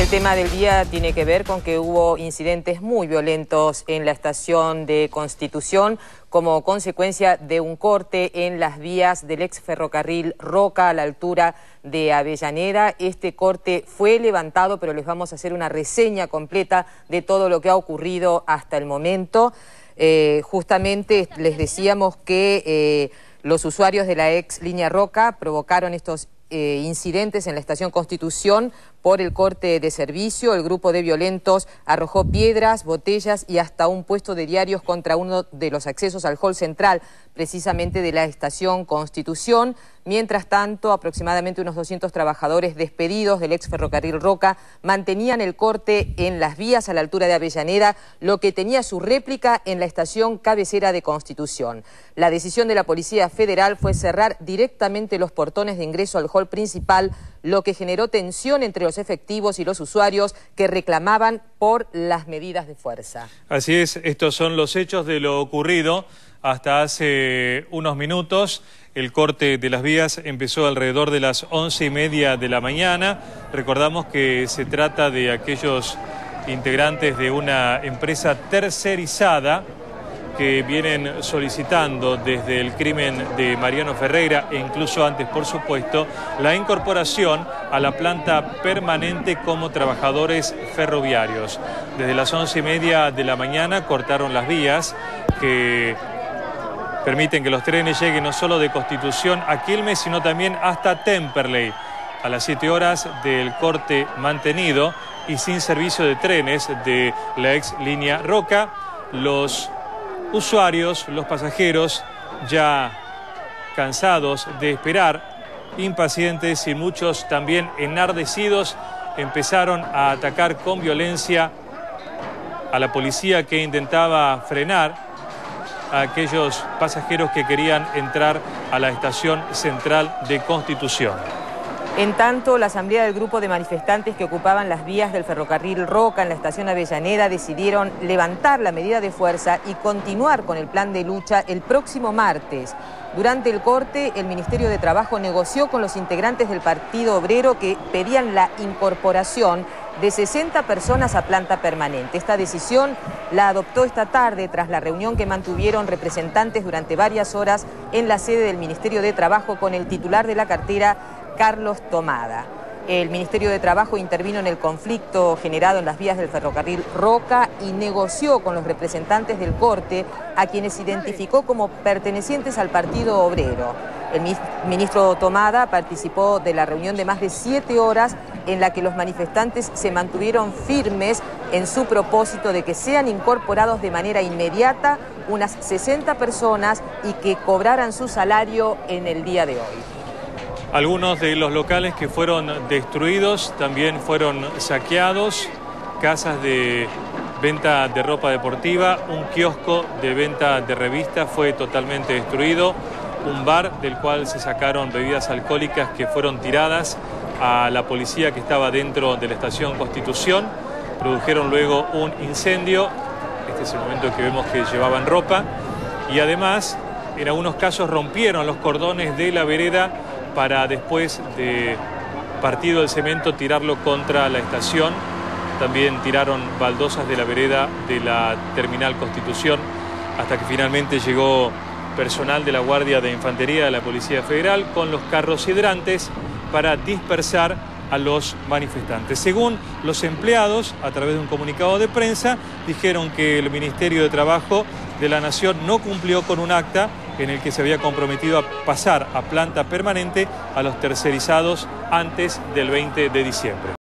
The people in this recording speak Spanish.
El tema del día tiene que ver con que hubo incidentes muy violentos en la estación de Constitución como consecuencia de un corte en las vías del ex ferrocarril Roca a la altura de Avellaneda. Este corte fue levantado, pero les vamos a hacer una reseña completa de todo lo que ha ocurrido hasta el momento. Justamente les decíamos que los usuarios de la ex línea Roca provocaron estos incidentes en la estación Constitución por el corte de servicio. El grupo de violentos arrojó piedras, botellas y hasta un puesto de diarios contra uno de los accesos al hall central, precisamente de la estación Constitución. Mientras tanto, aproximadamente unos 200 trabajadores despedidos del ex ferrocarril Roca mantenían el corte en las vías a la altura de Avellaneda, lo que tenía su réplica en la estación cabecera de Constitución. La decisión de la Policía Federal fue cerrar directamente los portones de ingreso al hall principal, lo que generó tensión entre los efectivos y los usuarios que reclamaban por las medidas de fuerza. Así es, estos son los hechos de lo ocurrido hasta hace unos minutos. El corte de las vías empezó alrededor de las 11:30 de la mañana. Recordamos que se trata de aquellos integrantes de una empresa tercerizada que vienen solicitando desde el crimen de Mariano Ferreira e incluso antes, por supuesto, la incorporación a la planta permanente como trabajadores ferroviarios. Desde las 11:30 de la mañana cortaron las vías que permiten que los trenes lleguen no solo de Constitución a Quilmes, sino también hasta Temperley. A las 7 horas del corte mantenido y sin servicio de trenes de la ex línea Roca, los usuarios, los pasajeros, ya cansados de esperar, impacientes y muchos también enardecidos, empezaron a atacar con violencia a la policía que intentaba frenar a aquellos pasajeros que querían entrar a la estación central de Constitución. En tanto, la asamblea del grupo de manifestantes que ocupaban las vías del ferrocarril Roca en la estación Avellaneda decidieron levantar la medida de fuerza y continuar con el plan de lucha el próximo martes. Durante el corte, el Ministerio de Trabajo negoció con los integrantes del Partido Obrero que pedían la incorporación de 60 personas a planta permanente. Esta decisión la adoptó esta tarde tras la reunión que mantuvieron representantes durante varias horas en la sede del Ministerio de Trabajo con el titular de la cartera, Carlos Tomada. El Ministerio de Trabajo intervino en el conflicto generado en las vías del ferrocarril Roca y negoció con los representantes del corte, a quienes identificó como pertenecientes al Partido Obrero. El ministro Tomada participó de la reunión de más de 7 horas en la que los manifestantes se mantuvieron firmes en su propósito de que sean incorporados de manera inmediata unas 60 personas y que cobraran su salario en el día de hoy. Algunos de los locales que fueron destruidos también fueron saqueados, casas de venta de ropa deportiva, un kiosco de venta de revistas fue totalmente destruido, un bar del cual se sacaron bebidas alcohólicas que fueron tiradas a la policía que estaba dentro de la estación Constitución, produjeron luego un incendio, este es el momento que vemos que llevaban ropa, y además en algunos casos rompieron los cordones de la vereda para después de partido el cemento tirarlo contra la estación. También tiraron baldosas de la vereda de la terminal Constitución hasta que finalmente llegó personal de la Guardia de Infantería de la Policía Federal con los carros hidrantes para dispersar a los manifestantes. Según los empleados, a través de un comunicado de prensa, dijeron que el Ministerio de Trabajo de la Nación no cumplió con un acta en el que se había comprometido a pasar a planta permanente a los tercerizados antes del 20 de diciembre.